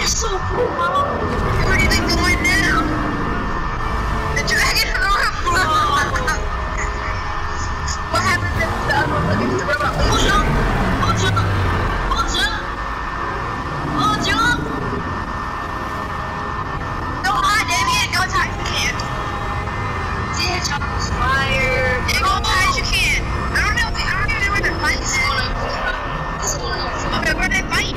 so cool, Mom. Where do you think going now? The dragon What happened to the other one looking for the robot? Oh, jump! Oh, jump! Oh, jump! Oh, jump! Go on, Damien. Go as high as you can. Yeah, jump was fire. Yeah, go as high as you can. I don't know where they're fighting. This one. Okay, where are they fighting?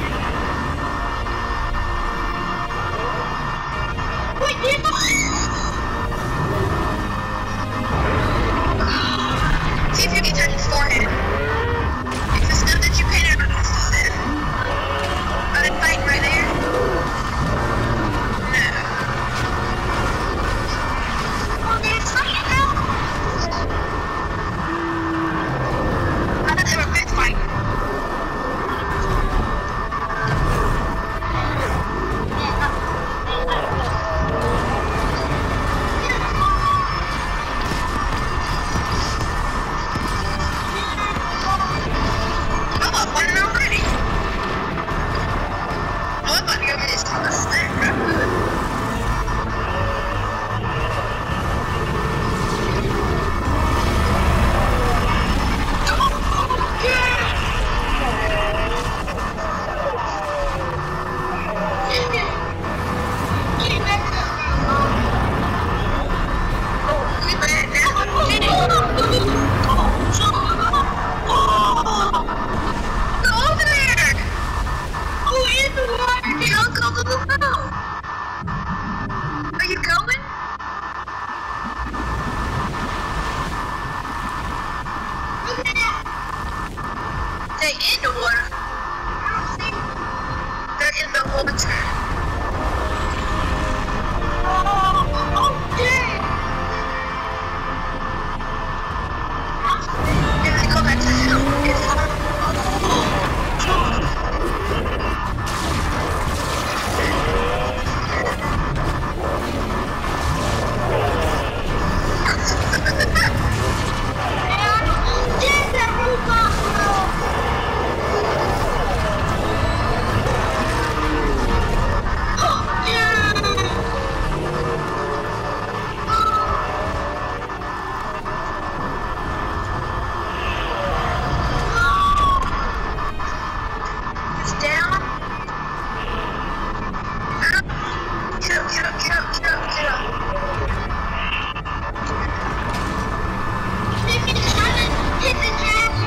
Wait, See if you can touch his forehead. It's the stuff that you painted on his forehead. Are they fighting right there? No. Oh, they're fighting now? I thought they were fist fighting. Oh, I won it already. Oh, I'm about to go get this snack real good. Oh, we bad now. Go over there. Oh, in the water! Go. Are you going? Look at that! They're in the water. I don't see. They're in the water. Oh, dang! And they go back to hell. It's hard. Get that robot, bro! Yeah! It's down. Get up. Hit the dragon!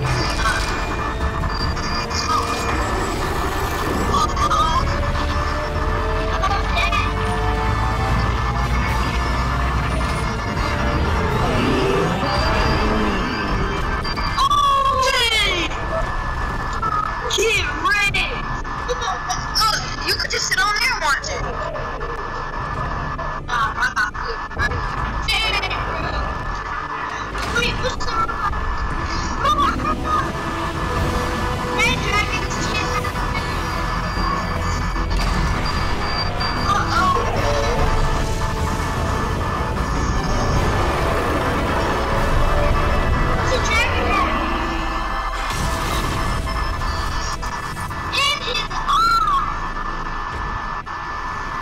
Get ready! Oh, you could just sit on there and watch it. I'm not good. Wait, what's the robot? Red dragon's chasing. Uh-oh. What's the dragon at? In his arm.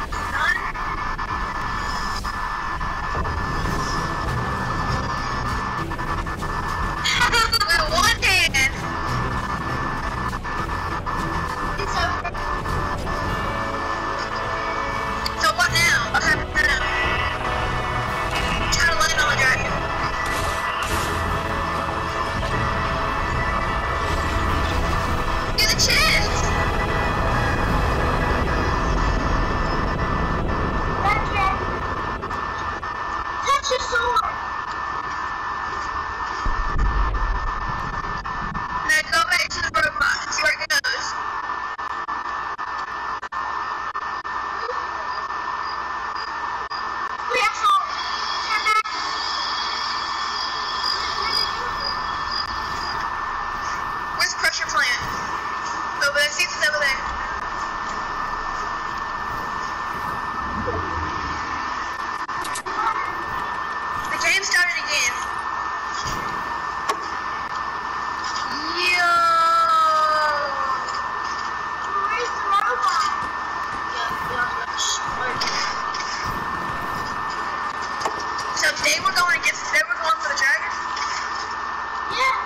we're going against, then we're going for the dragon? Yeah.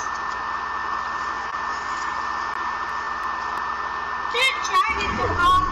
Can't dragons evolve